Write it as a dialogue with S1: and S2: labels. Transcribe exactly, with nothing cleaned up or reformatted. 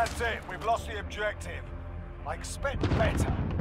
S1: That's it. We've lost the objective. I expect better.